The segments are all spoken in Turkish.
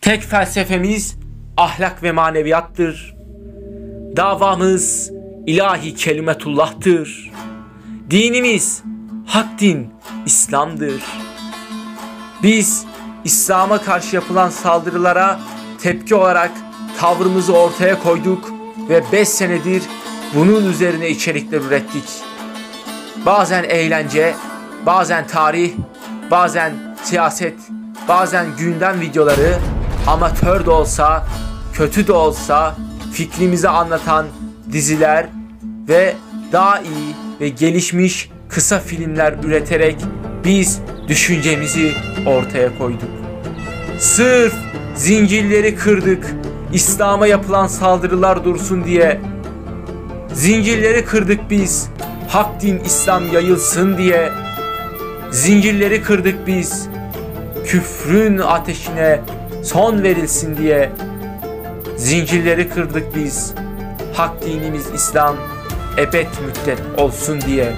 Tek felsefemiz ahlak ve maneviyattır. Davamız ilahi kelimetullah'tır. Dinimiz hak din İslam'dır. Biz İslam'a karşı yapılan saldırılara tepki olarak tavrımızı ortaya koyduk ve 5 senedir bunun üzerine içerikler ürettik. Bazen eğlence, bazen tarih, bazen siyaset, bazen gündem videoları, amatör de olsa, kötü de olsa fikrimizi anlatan diziler ve daha iyi ve gelişmiş kısa filmler üreterek biz düşüncemizi ortaya koyduk. Sırf zincirleri kırdık, İslam'a yapılan saldırılar dursun diye. Zincirleri kırdık biz, hak din İslam yayılsın diye. Zincirleri kırdık biz, küfrün ateşine son verilsin diye. Zincirleri kırdık biz, hak dinimiz İslam ebed müddet olsun diye.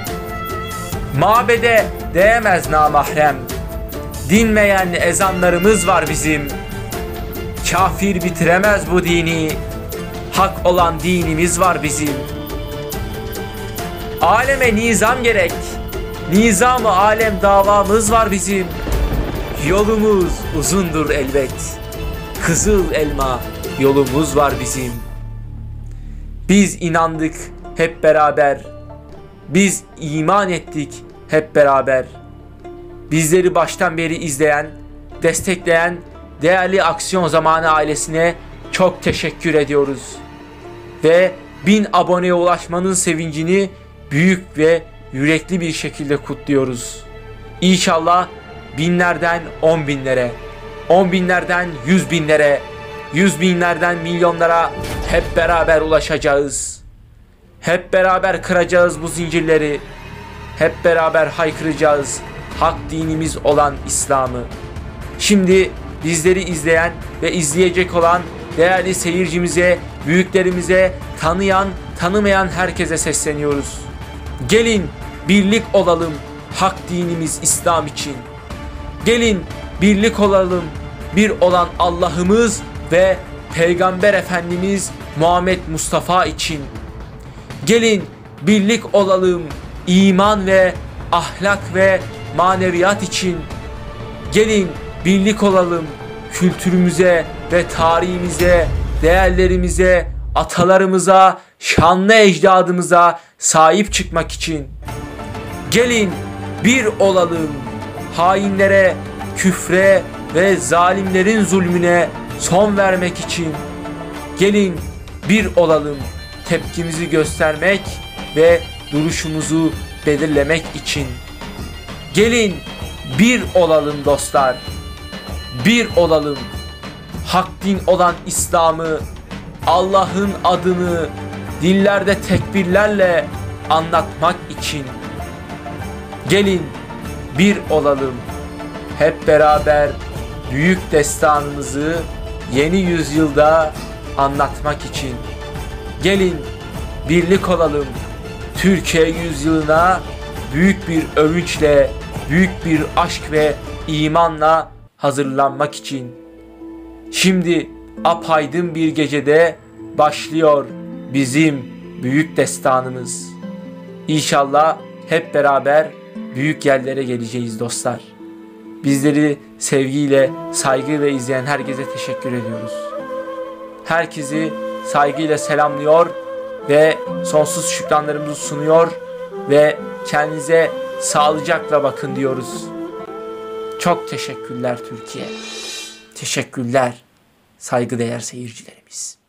Mabede değemez namahrem, dinmeyen ezanlarımız var bizim. Kafir bitiremez bu dini, hak olan dinimiz var bizim. Aleme nizam gerek, nizam-ı alem davamız var bizim. Yolumuz uzundur elbet, kızıl elma yolumuz var bizim. Biz inandık hep beraber, biz iman ettik hep beraber. Bizleri baştan beri izleyen, destekleyen değerli Aksiyon Zamanı ailesine çok teşekkür ediyoruz. Ve 1000 aboneye ulaşmanın sevincini büyük ve yürekli bir şekilde kutluyoruz. İnşallah binlerden 10 binlere, 10 binlerden 100 binlere, 100 binlerden milyonlara hep beraber ulaşacağız. Hep beraber kıracağız bu zincirleri. Hep beraber haykıracağız hak dinimiz olan İslam'ı. Şimdi bizleri izleyen ve izleyecek olan değerli seyircimize, büyüklerimize, tanıyan, tanımayan herkese sesleniyoruz. Gelin birlik olalım hak dinimiz İslam için. Gelin birlik olalım bir olan Allah'ımız ve Peygamber Efendimiz Muhammed Mustafa için. Gelin birlik olalım iman ve ahlak ve maneviyat için. Gelin birlik olalım kültürümüze ve tarihimize, değerlerimize, atalarımıza, şanlı ecdadımıza sahip çıkmak için. Gelin bir olalım hainlere, küfre ve zalimlerin zulmüne son vermek için. Gelin bir olalım tepkimizi göstermek ve duruşumuzu belirlemek için. Gelin bir olalım dostlar. Bir olalım. Hak din olan İslam'ı, Allah'ın adını dillerde tekbirlerle anlatmak için. Gelin bir olalım. Hep beraber büyük destanımızı yeni yüzyılda anlatmak için. Gelin birlik olalım. Türkiye yüzyılına büyük bir övünçle, büyük bir aşk ve imanla hazırlanmak için. Şimdi apaydın bir gecede başlıyor bizim büyük destanımız. İnşallah hep beraber büyük yerlere geleceğiz dostlar. Bizleri sevgiyle, saygıyla izleyen herkese teşekkür ediyoruz. Herkesi saygıyla selamlıyor ve sonsuz şükranlarımızı sunuyor ve kendinize sağlıcakla bakın diyoruz. Çok teşekkürler Türkiye. Teşekkürler saygıdeğer seyircilerimiz.